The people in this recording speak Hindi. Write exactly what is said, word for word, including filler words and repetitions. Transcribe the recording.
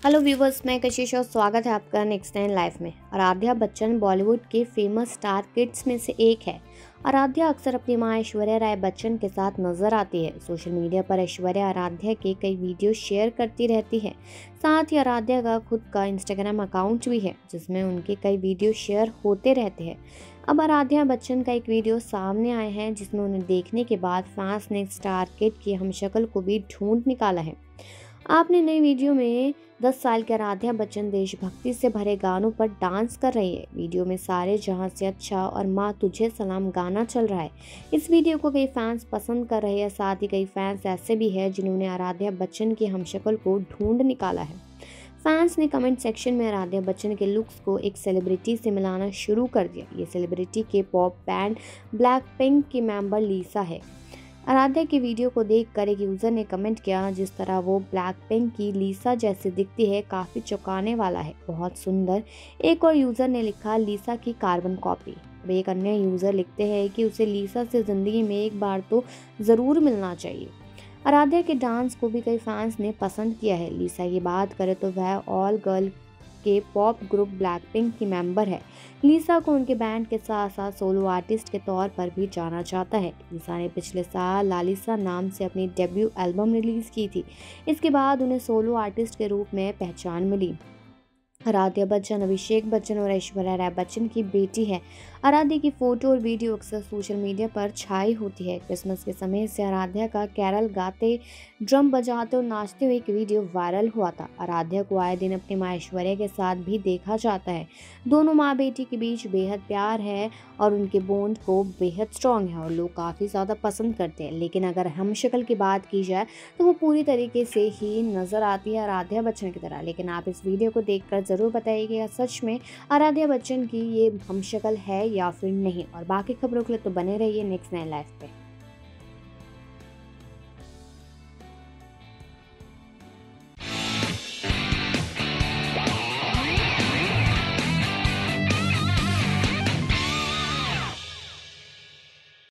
हेलो व्यूवर्स, मैं कशिश और स्वागत है आपका नेक्स्ट नाइन लाइफ में। आराध्या बच्चन बॉलीवुड के फेमस स्टार किड्स में से एक है। आराध्या अक्सर अपनी मां ऐश्वर्या राय बच्चन के साथ नजर आती है। सोशल मीडिया पर ऐश्वर्या आराध्या के कई वीडियो शेयर करती रहती है। साथ ही आराध्या का खुद का इंस्टाग्राम अकाउंट भी है जिसमें उनके कई वीडियो शेयर होते रहते हैं। अब आराध्या बच्चन का एक वीडियो सामने आया है जिसमें उन्हें देखने के बाद फैंस ने स्टार किड की हमशक्ल को भी ढूंढ निकाला है। आपने नई वीडियो में दस साल की आराध्या बच्चन देशभक्ति से भरे गानों पर डांस कर रही है। वीडियो में सारे जहां से अच्छा और माँ तुझे सलाम गाना चल रहा है। इस वीडियो को कई फैंस पसंद कर रहे हैं। साथ ही कई फैंस ऐसे भी हैं जिन्होंने आराध्या बच्चन की हमशक्ल को ढूंढ निकाला है। फैंस ने कमेंट सेक्शन में आराध्या बच्चन के लुक्स को एक सेलिब्रिटी से मिलाना शुरू कर दिया। ये सेलिब्रिटी के पॉप बैंड ब्लैक पिंक की मेंबर लीसा है। आराध्या की वीडियो को देखकर एक यूजर ने कमेंट किया, जिस तरह वो ब्लैक पिंक की लीसा जैसी दिखती है काफी चौंकाने वाला है, बहुत सुंदर। एक और यूजर ने लिखा, लीसा की कार्बन कॉपी। अब एक अन्य यूजर लिखते हैं कि उसे लीसा से जिंदगी में एक बार तो जरूर मिलना चाहिए। आराध्या के डांस को भी कई फैंस ने पसंद किया है। लीसा की बात करें तो वह ऑल गर्ल के पॉप ग्रुप ब्लैक पिंक की मेंबर है। लीसा को उनके बैंड के साथ साथ सोलो आर्टिस्ट के तौर पर भी जाना जाता है। लीसा ने पिछले साल लालिसा नाम से अपनी डेब्यू एल्बम रिलीज की थी। इसके बाद उन्हें सोलो आर्टिस्ट के रूप में पहचान मिली। आराध्या बच्चन अभिषेक बच्चन और ऐश्वर्या राय बच्चन की बेटी है। आराध्या की फोटो और वीडियो अक्सर सोशल मीडिया पर छाई होती है। क्रिसमस के समय से आराध्या का कैरल गाते, ड्रम बजाते और नाचते हुए एक वीडियो वायरल हुआ था। आराध्या को आए दिन अपनी मां ऐश्वर्या के साथ भी देखा जाता है। दोनों माँ बेटी के बीच बेहद प्यार है और उनके बॉन्ड को बेहद स्ट्रॉन्ग है और लोग काफ़ी ज़्यादा पसंद करते हैं। लेकिन अगर हम शक्ल की बात की जाए तो वो पूरी तरीके से ही नज़र आती है आराध्या बच्चन की तरह। लेकिन आप इस वीडियो को देखकर ज़रूर बताइएगा सच में आराध्या बच्चन की ये हमशक्ल है या फिर नहीं। और बाकी खबरों के लिए तो बने रहिए नेक्स्ट नाइन लाइफ पे।